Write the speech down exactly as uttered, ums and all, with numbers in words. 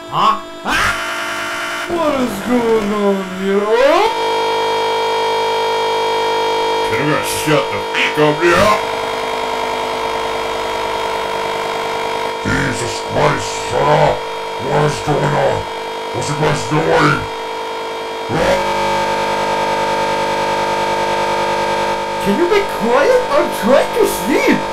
Huh? Ah! What is going on here? Oh! Can you guys shut the f*** up here? Jesus Christ, shut up! What is going on? What you guys doing? Can you be quiet? I'm trying to sleep!